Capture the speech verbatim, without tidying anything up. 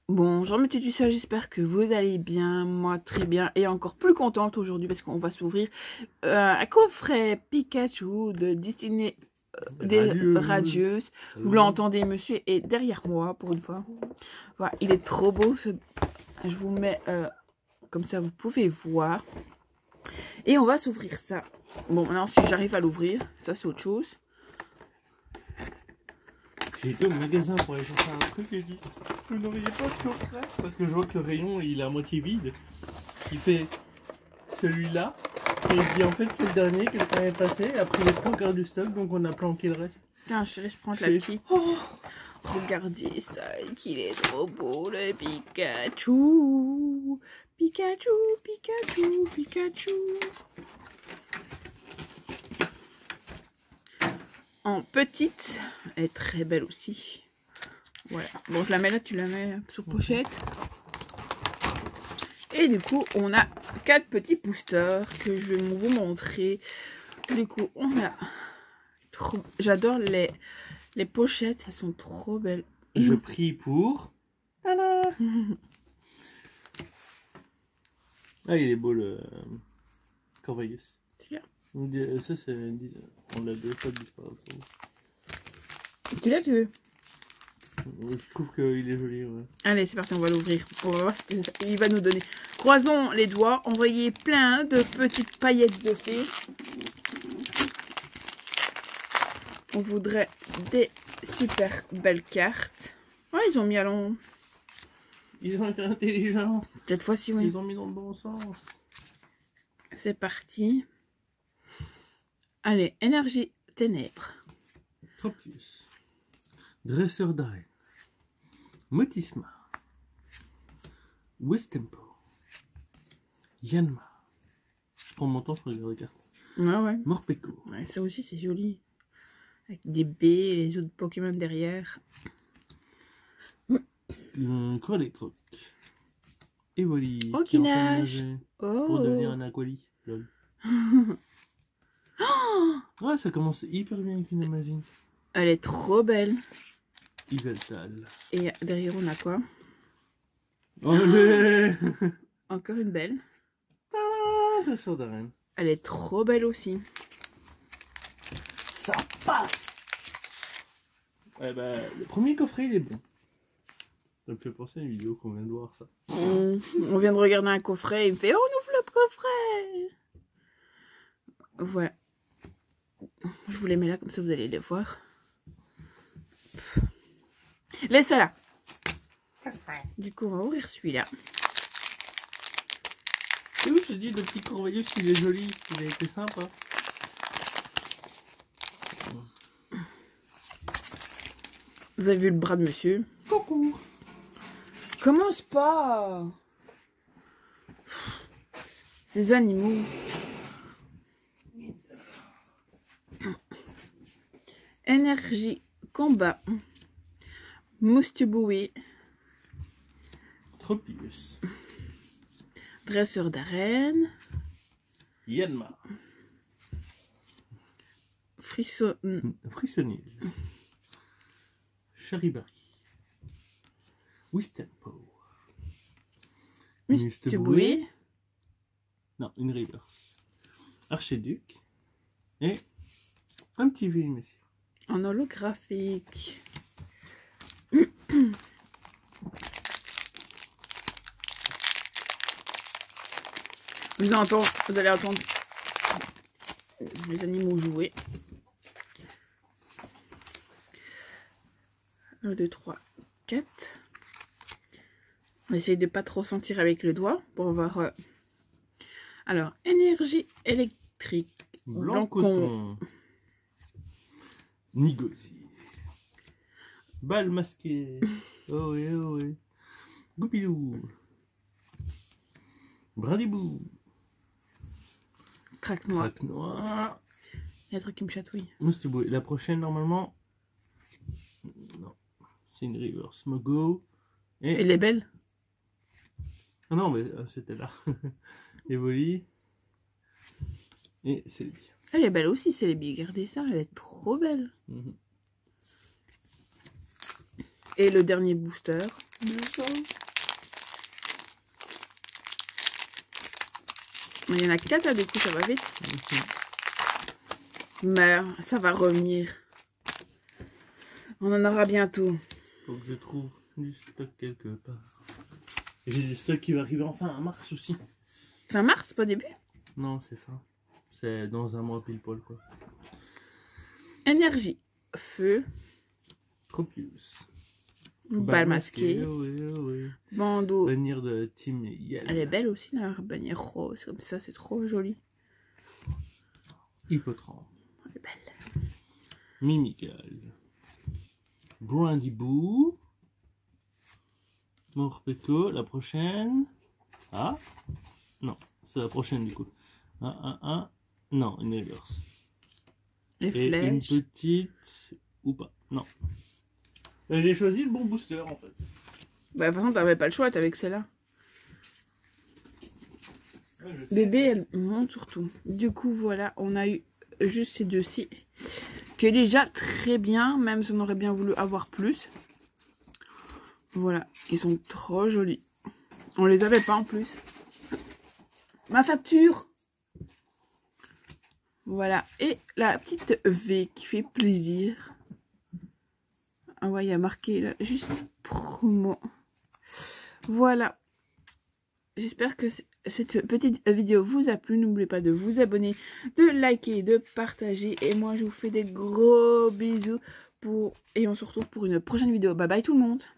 Bonjour mes tutus, j'espère que vous allez bien, moi très bien et encore plus contente aujourd'hui parce qu'on va s'ouvrir euh, un coffret Pikachu de Disney euh, des Radieuse. Radieuses. Vous l'entendez, monsieur est derrière moi pour une fois. Voilà, il est trop beau, ce... je vous mets euh, comme ça vous pouvez voir. Et on va s'ouvrir ça. Bon, maintenant si j'arrive à l'ouvrir, ça c'est autre chose. J'ai été au magasin pour aller chercher un truc et je dis vous n'auriez pas ce coffret parce que je vois que le rayon il est à moitié vide. Il fait celui-là et je dis en fait c'est le dernier que le temps est passé. Après les trois quarts du stock donc on a planqué le reste. Tiens, je laisse prendre la petite. Oh, regardez ça, qu'il est trop beau le Pikachu. Pikachu, Pikachu, Pikachu. En petite, elle est très belle aussi. Voilà. Bon, je la mets là, tu la mets sur pochette. Et du coup, on a quatre petits boosters que je vais vous montrer. Du coup, on a trop... J'adore les... les pochettes, elles sont trop belles. Je prie pour. Tada. Ah, il est beau le Corvallis. Ça, c'est. On l'a deux fois disparu. Tu l'as, tu veux? Je trouve qu'il est joli, ouais. Allez, c'est parti, on va l'ouvrir. On va voir ce qu'il va nous donner. Croisons les doigts. Envoyez plein de petites paillettes de fées. On voudrait des super belles cartes. Ouais, ils ont mis à long. Ils ont été intelligents. Cette fois-ci, oui. Ils ont mis dans le bon sens. C'est parti. Allez, énergie ténèbres. Tropius. Dresseur d'arène. Motisma. Westempo. Yanma. Je prends mon temps, je regarde les cartes. Ouais, ouais. Morpeko. Ouais, ça aussi, c'est joli. Avec des B et les autres Pokémon derrière. Un Croc. Evoli. Oh, qui nage. Oh. Pour devenir un Aquali. Lol. Oh, ouais, ça commence hyper bien avec une Amazing. elle est trop belle. Yveltal. Et derrière, on a quoi? Allez. Encore une belle. Ah, dresseur d'arène. Elle est trop belle aussi. Ça passe. Ouais, bah, le premier coffret, il est bon. Ça me fait penser à une vidéo qu'on vient de voir, ça. On, on vient de regarder un coffret et il me fait « Oh, on ouvre le coffret !» Voilà. Je vous les mets là, comme ça vous allez les voir. Laisse ça là. Du coup, on va ouvrir celui-là. Et oui, je te dis, le petit Corvallis, il est joli. Il a été sympa. Vous avez vu le bras de monsieur? Coucou. Commence pas. Ces animaux. Énergie, combat. Moustubui. Tropius. Dresseur d'arène. Yanma. Frisson... Frissonnier. Charibari. Wistempo. Moustubui. Non, une reverse. Archiduc. Et un petit V, messieurs. En holographique. Vous, entend, vous allez entendre les animaux jouer. un, deux, trois, quatre. On essaye de pas trop sentir avec le doigt pour voir. Euh... Alors, énergie électrique. Blancoton. Nigosi. Balle masquée. Oh oui, oh oui. Goupilou. Brindibou. Craque noir. Craque noir. Il y a un truc qui me chatouille. Moustubou. La prochaine, normalement. Non. C'est une reverse. Mogo. Et... Elle est belle. Ah non, mais euh, c'était là. Evoli. Et c'est bien. Elle est belle aussi, c'est les billes. Regardez ça, elle est trop belle. Mm-hmm. Et le dernier booster. Il y en a quatre, du coup, ça va vite. Okay. Mais ça va revenir. On en aura bientôt. Faut que je trouve du stock quelque part. J'ai du stock qui va arriver en fin mars aussi. Fin mars, pas début? Non, c'est fin. C'est dans un mois pile poil, quoi. Énergie. Feu. Tropius. Balle masquée. Oui, oui. Bandeau. Bannière de Team Yell. Elle est belle aussi, la bannière rose. Comme ça, c'est trop joli. Hippotrampe. Elle est belle. Mimical. Brandy Boo. Morpeko, la prochaine. Ah. Non, c'est la prochaine du coup. Un, un, un. Non, une Eggers. Les Et flèches. une petite. Ou pas. Non. J'ai choisi le bon booster en fait. Bah, de toute façon, t'avais pas le choix, t'avais que celle-là. Ouais, je sais. Bébé, elle monte surtout. Du coup, voilà, on a eu juste ces deux-ci. Qui est déjà très bien, même si on aurait bien voulu avoir plus. Voilà, ils sont trop jolis. On les avait pas en plus. Ma facture! Voilà, et la petite V qui fait plaisir. Ah ouais, il y a marqué là, juste promo. Voilà. J'espère que cette petite vidéo vous a plu. N'oubliez pas de vous abonner, de liker, de partager. Et moi, je vous fais des gros bisous. Pour... Et on se retrouve pour une prochaine vidéo. Bye bye tout le monde.